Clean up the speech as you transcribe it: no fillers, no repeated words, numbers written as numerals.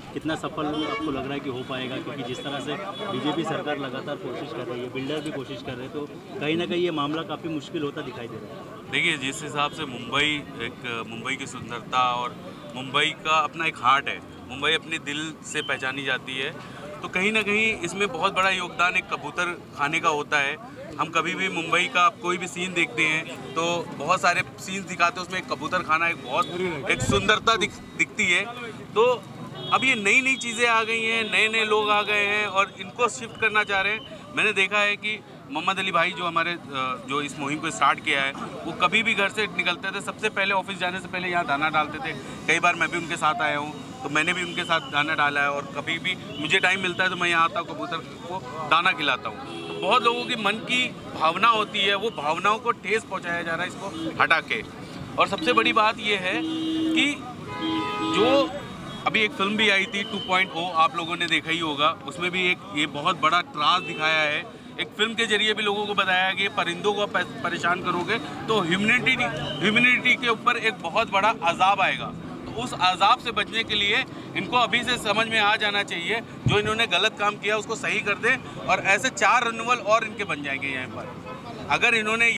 कितना सफल आपको लग रहा है कि हो पाएगा? क्योंकि जिस तरह से बीजेपी सरकार लगातार कोशिश कर रही है, बिल्डर भी कोशिश कर रहे हैं, तो कहीं ना कहीं ये मामला काफ़ी मुश्किल होता दिखाई दे रहा है। देखिए, जिस हिसाब से मुंबई की सुंदरता और मुंबई का अपना एक हार्ट है, मुंबई अपने दिल से पहचानी जाती है, तो कहीं ना कहीं इसमें बहुत बड़ा योगदान एक कबूतर खाने का होता है। हम कभी भी मुंबई का कोई भी सीन देखते हैं तो बहुत सारे सीन्स दिखाते हैं, उसमें एक कबूतर खाना एक सुंदरता दिखती है। तो अब ये नई नई चीज़ें आ गई हैं, नए नए लोग आ गए हैं और इनको शिफ्ट करना चाह रहे हैं। मैंने देखा है कि मोहम्मद अली भाई जो इस मुहिम को स्टार्ट किया है, वो कभी भी घर से निकलते थे, सबसे पहले ऑफिस जाने से पहले यहाँ दाना डालते थे। कई बार मैं भी उनके साथ आया हूँ, तो मैंने भी उनके साथ दाना डाला है और कभी भी मुझे टाइम मिलता है तो मैं यहाँ आता हूँ, कबूतर को दाना खिलाता हूँ। तो बहुत लोगों की मन की भावना होती है, वो भावनाओं को ठेस पहुँचाया जा रहा है इसको हटा के। और सबसे बड़ी बात ये है कि जो अभी एक फिल्म भी आई थी 2.0, आप लोगों ने देखा ही होगा, उसमें भी एक ये बहुत बड़ा त्रास दिखाया है। एक फिल्म के जरिए भी लोगों को बताया कि परिंदों को परेशान करोगे तो ह्यूमैनिटी के ऊपर एक बहुत बड़ा अजाब आएगा। तो उस अजाब से बचने के लिए इनको अभी से समझ में आ जाना चाहिए, जो इन्होंने गलत काम किया उसको सही कर दें और ऐसे 4 रिन्यूअल और इनके बन जाएंगे यहाँ पर, अगर इन्होंने